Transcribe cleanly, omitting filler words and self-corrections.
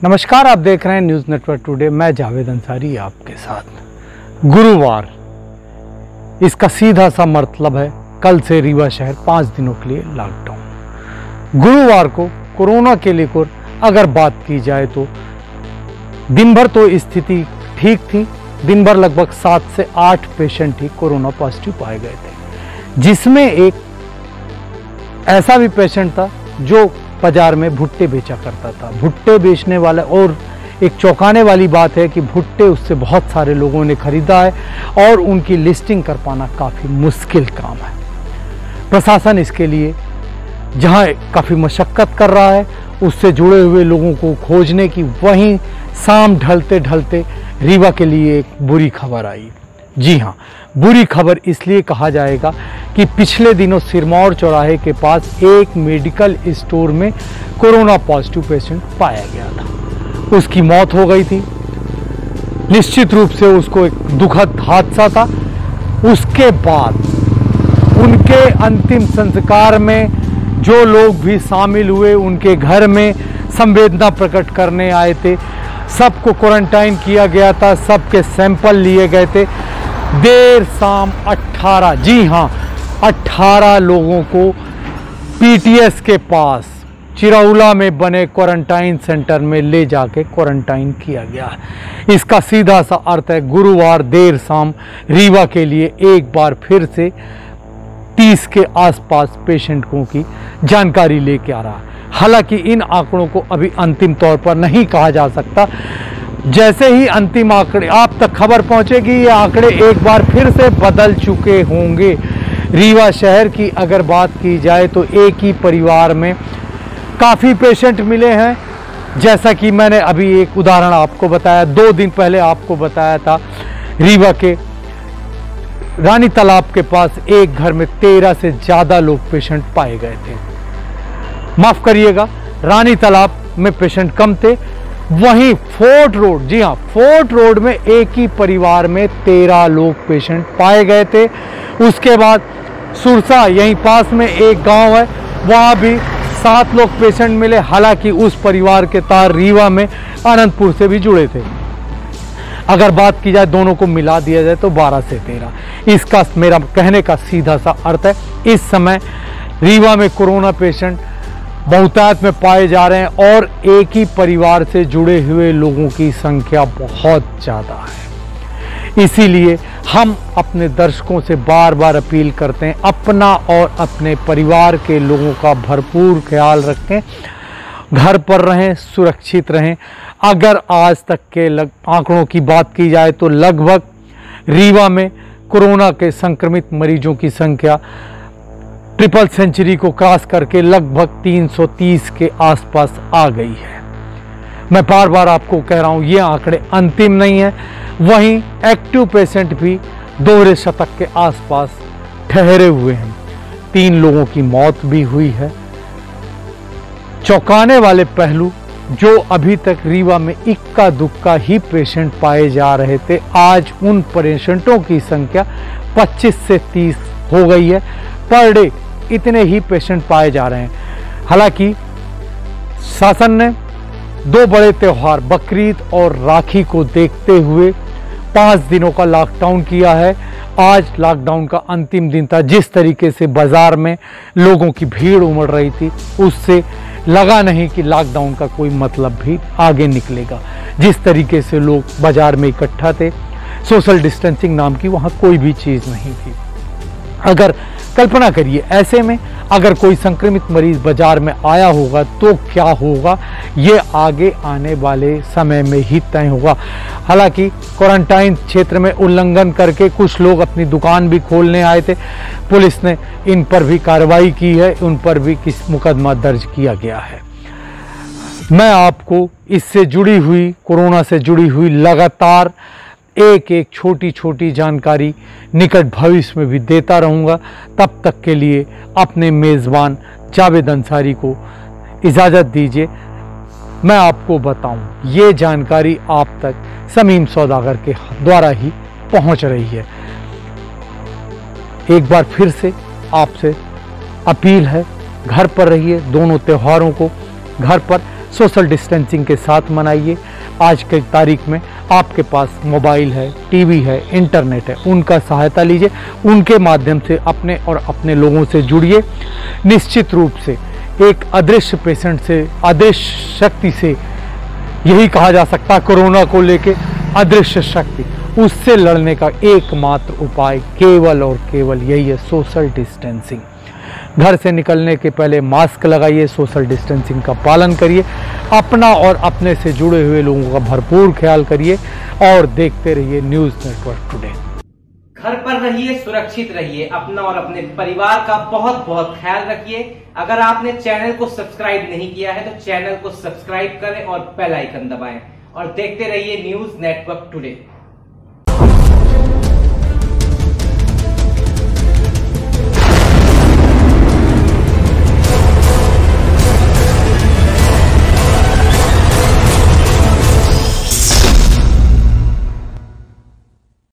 नमस्कार, आप देख रहे हैं न्यूज़ नेटवर्क टुडे। मैं जावेद अंसारी आपके साथ। गुरुवार, इसका सीधा सा मतलब है कल से रीवा शहर 5 दिनों के लिए लॉकडाउन। गुरुवार को कोरोना के लेकर अगर बात की जाए तो दिन भर तो स्थिति ठीक थी। दिन भर लगभग 7 से 8 पेशेंट ही कोरोना पॉजिटिव पाए गए थे, जिसमें एक ऐसा भी पेशेंट था जो बाजार में भुट्टे बेचा करता था। भुट्टे बेचने वाला, और एक चौंकाने वाली बात है कि भुट्टे उससे बहुत सारे लोगों ने खरीदा है और उनकी लिस्टिंग कर पाना काफ़ी मुश्किल काम है। प्रशासन इसके लिए जहां काफ़ी मशक्क़त कर रहा है, उससे जुड़े हुए लोगों को खोजने की, वहीं शाम ढलते ढलते रीवा के लिए एक बुरी खबर आई। जी हाँ, बुरी खबर इसलिए कहा जाएगा कि पिछले दिनों सिरमौर चौराहे के पास एक मेडिकल स्टोर में कोरोना पॉजिटिव पेशेंट पाया गया था। उसकी मौत हो गई थी। निश्चित रूप से उसको एक दुखद हादसा था। उसके बाद उनके अंतिम संस्कार में जो लोग भी शामिल हुए, उनके घर में संवेदना प्रकट करने आए थे, सबको क्वारंटाइन किया गया था, सबके सैंपल लिए गए थे। देर शाम 18, जी हाँ 18 लोगों को पीटीएस के पास चिरौला में बने क्वारंटाइन सेंटर में ले जाके क्वारंटाइन किया गया है। इसका सीधा सा अर्थ है गुरुवार देर शाम रीवा के लिए एक बार फिर से 30 के आसपास पेशेंटों की जानकारी लेके आ रहा है। हालांकि इन आंकड़ों को अभी अंतिम तौर पर नहीं कहा जा सकता। जैसे ही अंतिम आंकड़े आप तक खबर पहुंचेगी, ये आंकड़े एक बार फिर से बदल चुके होंगे। रीवा शहर की अगर बात की जाए तो एक ही परिवार में काफ़ी पेशेंट मिले हैं। जैसा कि मैंने अभी एक उदाहरण आपको बताया, 2 दिन पहले आपको बताया था, रीवा के रानी तालाब के पास एक घर में 13 से ज़्यादा लोग पेशेंट पाए गए थे। माफ़ करिएगा, रानी तालाब में पेशेंट कम थे। वहीं फोर्ट रोड, जी हाँ फोर्ट रोड में एक ही परिवार में 13 लोग पेशेंट पाए गए थे। उसके बाद सुरसा, यहीं पास में एक गांव है, वहाँ भी 7 लोग पेशेंट मिले। हालांकि उस परिवार के तार रीवा में आनंदपुर से भी जुड़े थे। अगर बात की जाए, दोनों को मिला दिया जाए तो 12 से 13। इसका मेरा कहने का सीधा सा अर्थ है, इस समय रीवा में कोरोना पेशेंट बहुतायत में पाए जा रहे हैं और एक ही परिवार से जुड़े हुए लोगों की संख्या बहुत ज़्यादा है। इसीलिए हम अपने दर्शकों से बार बार अपील करते हैं, अपना और अपने परिवार के लोगों का भरपूर ख्याल रखें, घर पर रहें, सुरक्षित रहें। अगर आज तक के आंकड़ों की बात की जाए तो लगभग रीवा में कोरोना के संक्रमित मरीजों की संख्या ट्रिपल सेंचुरी को क्रॉस करके लगभग 330 के आसपास आ गई है। मैं बार बार आपको कह रहा हूँ, ये आंकड़े अंतिम नहीं है। वहीं एक्टिव पेशेंट भी दोहरे शतक के आसपास ठहरे हुए हैं। 3 लोगों की मौत भी हुई है। चौंकाने वाले पहलू, जो अभी तक रीवा में इक्का दुक्का ही पेशेंट पाए जा रहे थे, आज उन पेशेंटों की संख्या 25 से 30 हो गई है। पर डे इतने ही पेशेंट पाए जा रहे हैं। हालांकि शासन ने 2 बड़े त्यौहार बकरीद और राखी को देखते हुए 5 दिनों का लॉकडाउन किया है। आज लॉकडाउन का अंतिम दिन था। जिस तरीके से बाजार में लोगों की भीड़ उमड़ रही थी, उससे लगा नहीं कि लॉकडाउन का कोई मतलब भी आगे निकलेगा। जिस तरीके से लोग बाजार में इकट्ठा थे, सोशल डिस्टेंसिंग नाम की वहाँ कोई भी चीज़ नहीं थी। अगर कल्पना करिए, ऐसे में अगर कोई संक्रमित मरीज बाजार में आया होगा तो क्या होगा, ये आगे आने वाले समय में ही तय होगा। हालांकि क्वारंटाइन क्षेत्र में उल्लंघन करके कुछ लोग अपनी दुकान भी खोलने आए थे। पुलिस ने इन पर भी कार्रवाई की है, उन पर भी मुकदमा दर्ज किया गया है। मैं आपको इससे जुड़ी हुई, कोरोना से जुड़ी हुई लगातार एक एक छोटी छोटी जानकारी निकट भविष्य में भी देता रहूँगा। तब तक के लिए अपने मेज़बान जावेद अंसारी को इजाज़त दीजिए। मैं आपको बताऊं, ये जानकारी आप तक समीम सौदागर के द्वारा ही पहुंच रही है। एक बार फिर से आपसे अपील है, घर पर रहिए। दोनों त्योहारों को घर पर सोशल डिस्टेंसिंग के साथ मनाइए। आज के तारीख में आपके पास मोबाइल है, टीवी है, इंटरनेट है, उनका सहायता लीजिए, उनके माध्यम से अपने और अपने लोगों से जुड़िए। निश्चित रूप से एक अदृश्य पेशेंट से, अदृश्य शक्ति से, यही कहा जा सकता कोरोना को लेके अदृश्य शक्ति, उससे लड़ने का एकमात्र उपाय केवल और केवल यही है, सोशल डिस्टेंसिंग। घर से निकलने के पहले मास्क लगाइए, सोशल डिस्टेंसिंग का पालन करिए, अपना और अपने से जुड़े हुए लोगों का भरपूर ख्याल करिए और देखते रहिए न्यूज़ नेटवर्क टुडे। घर पर रहिए, सुरक्षित रहिए, अपना और अपने परिवार का बहुत बहुत ख्याल रखिए। अगर आपने चैनल को सब्सक्राइब नहीं किया है तो चैनल को सब्सक्राइब करें और बेल आइकन दबाएं और देखते रहिए न्यूज़ नेटवर्क टुडे।